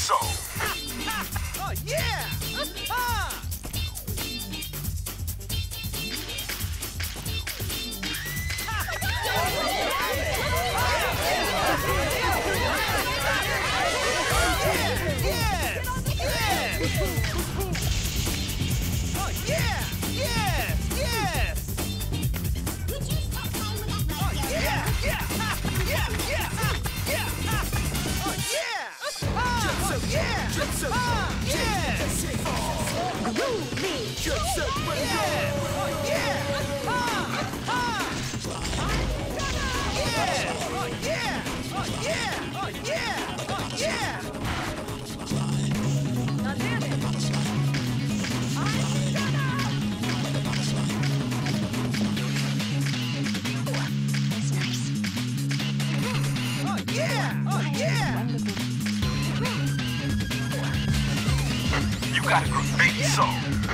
so. Oh, yeah! You got a great soul.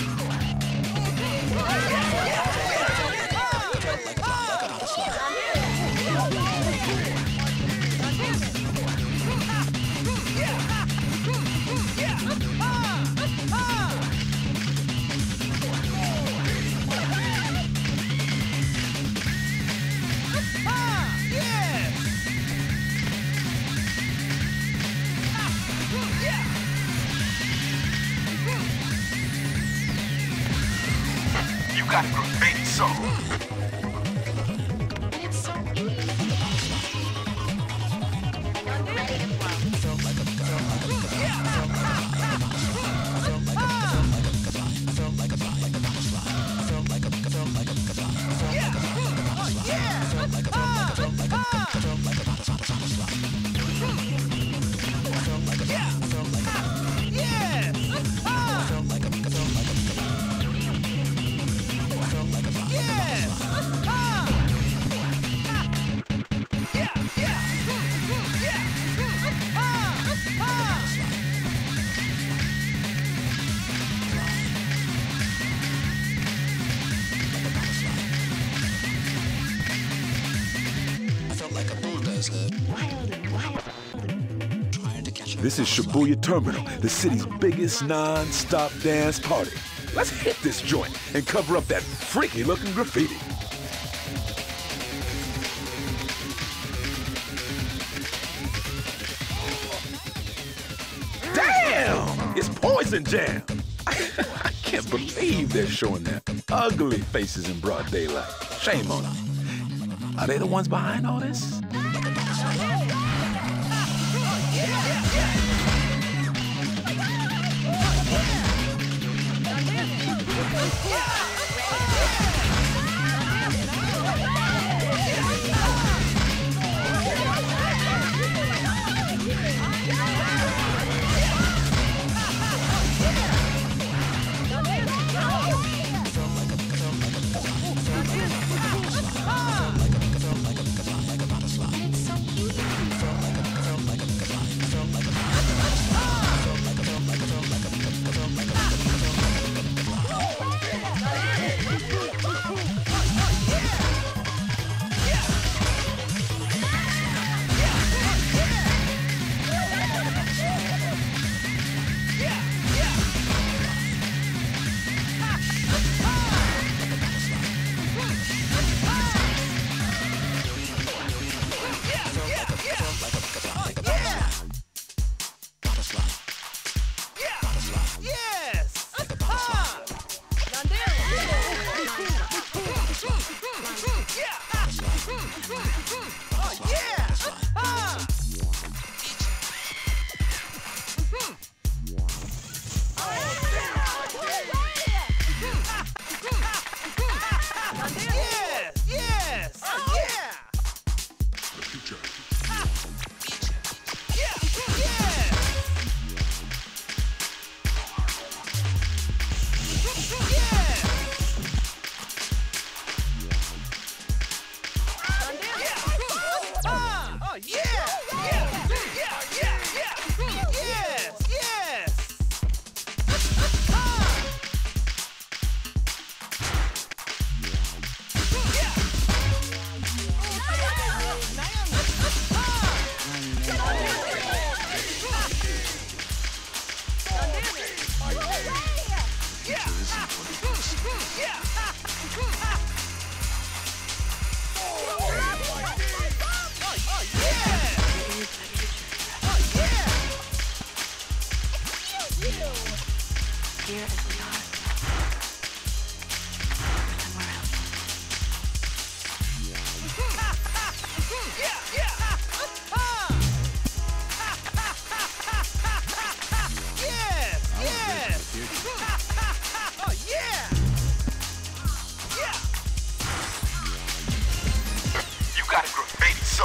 You got a great soul. It's so easy. Ready to This is Shibuya Terminal, the city's biggest non-stop dance party. Let's hit this joint and cover up that freaky-looking graffiti. Damn! It's Poison Jam! I can't believe they're showing their ugly faces in broad daylight. Shame on them. Are they the ones behind all this? here as we are. Somewhere else. You got a graffiti soul.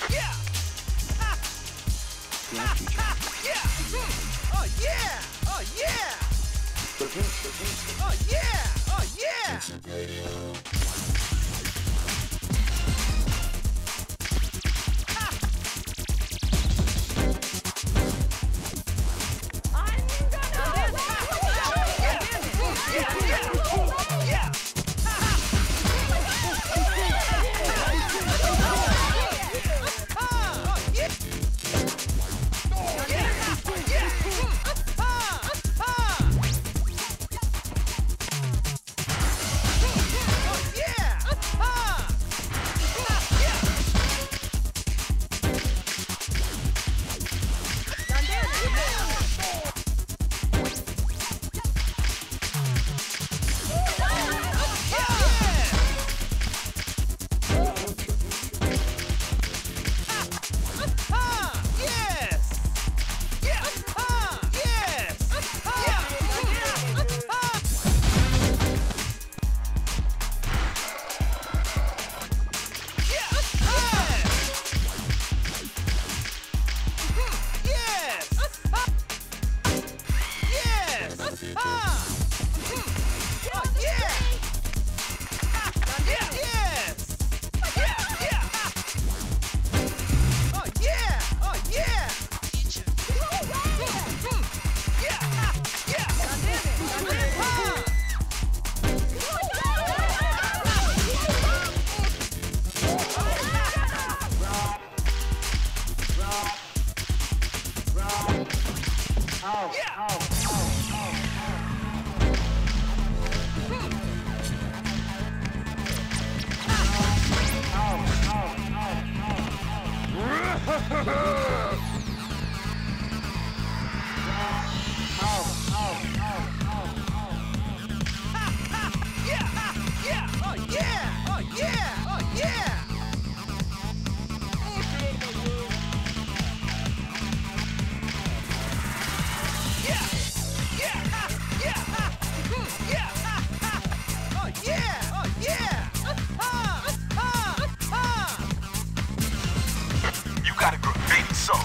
You got a graffiti soul.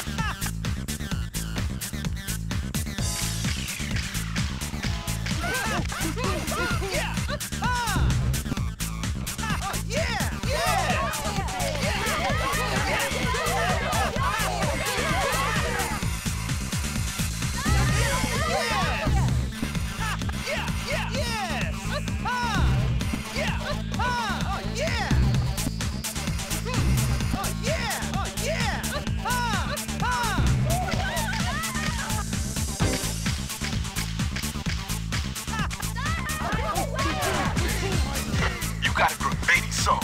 You got a graffiti soul.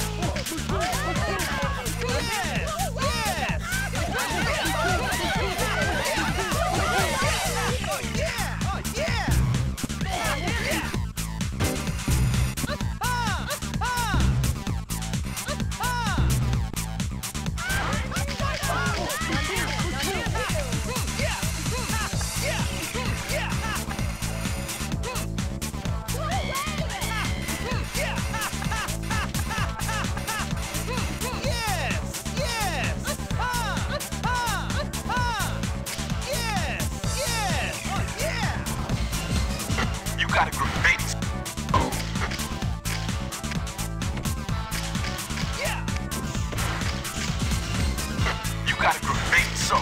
You got a graffiti soul. You got a graffiti soul.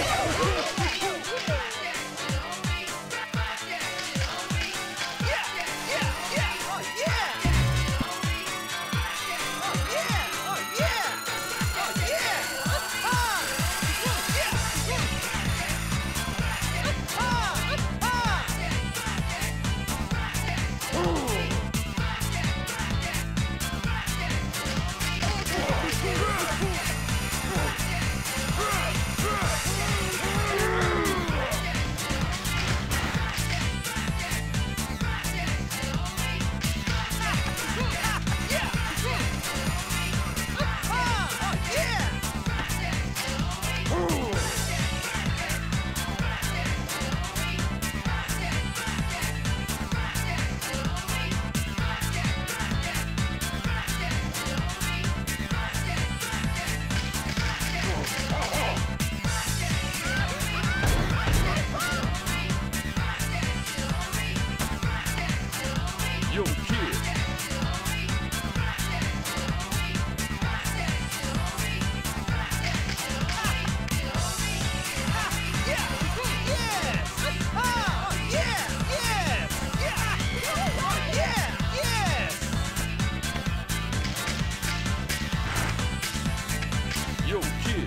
Yo, kid. Yo, kid.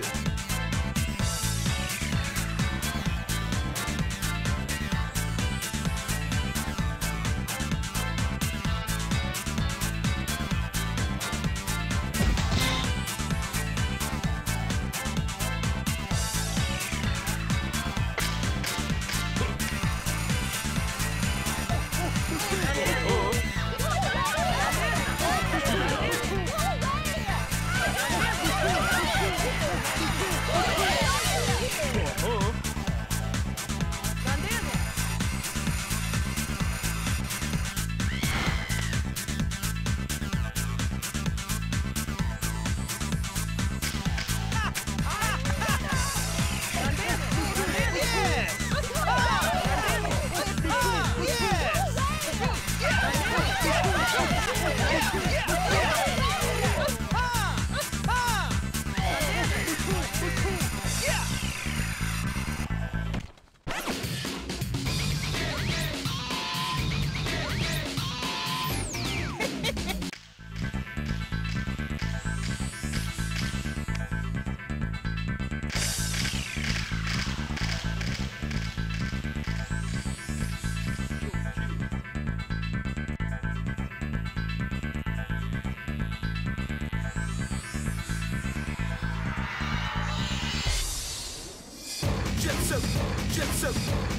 Jet Set,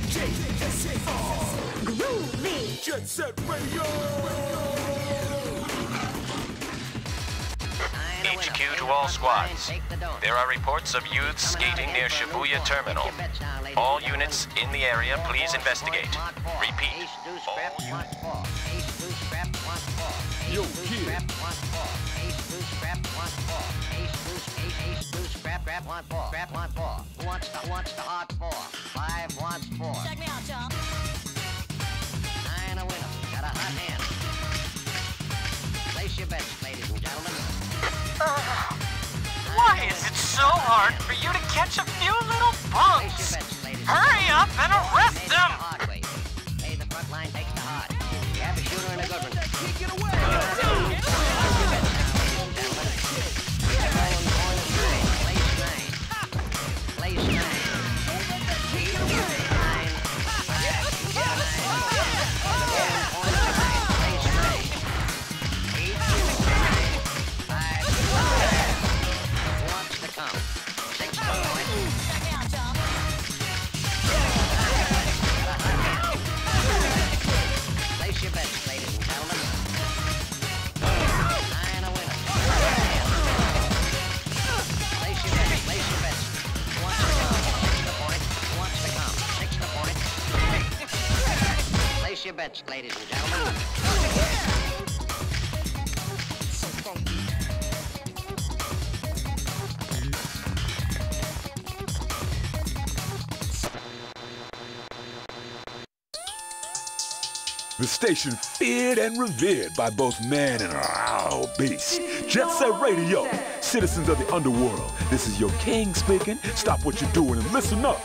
JSRF. Groovy. Jet Set Radio. HQ to all squads. There are reports of youths skating near Shibuya Terminal. All units in the area, please investigate. Repeat. Yo, kid. Who wants the hot four? 5 wants 4. Check me out, chum. 9 a winner. Got a hot hand. Place your bets, ladies and gentlemen. Why is it so hard for you to catch a few little Place your punks? bets, ladies and Hurry up and arrest Take them! the hard way. Hey, the front line takes the hard. You have a shooter and a good one. Get away! Your bets, ladies and gentlemen. The station feared and revered by both man and beast. Jet Set Radio, Citizens of the underworld, this is your king speaking. Stop what you're doing and listen up.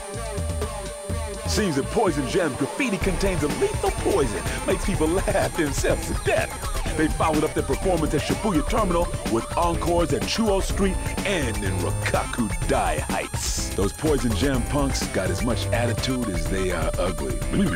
Seems that Poison Jam's graffiti contains a lethal poison, makes people laugh themselves to death. They followed up their performance at Shibuya Terminal with encores at Chuo Street and in Rokkaku Dai Heights. Those Poison Jam punks got as much attitude as they are ugly.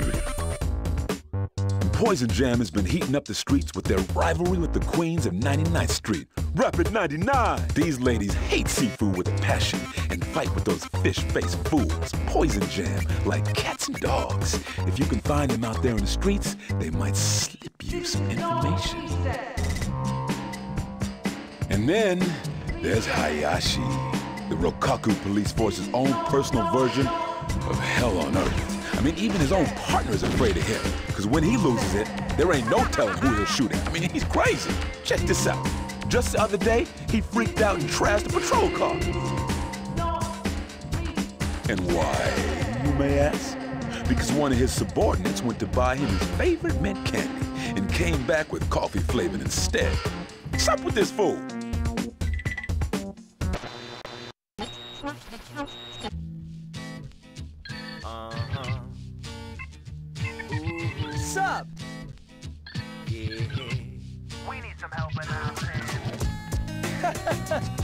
Poison Jam has been heating up the streets with their rivalry with the queens of 99th Street. Rapid 99! These ladies hate seafood with a passion and fight with those fish-faced fools. Poison Jam, like cats and dogs. If you can find them out there in the streets, they might slip you some information. And then there's Hayashi, the Rokkaku Police Force's own personal version of hell on earth. I mean, even his own partner is afraid of him, because when he loses it, there ain't no telling who he'll shoot at. I mean, he's crazy. Check this out. Just the other day, he freaked out and trashed a patrol car. And why, you may ask? Because one of his subordinates went to buy him his favorite mint candy and came back with coffee flavored instead. What's up with this fool? What's up? We need some help in our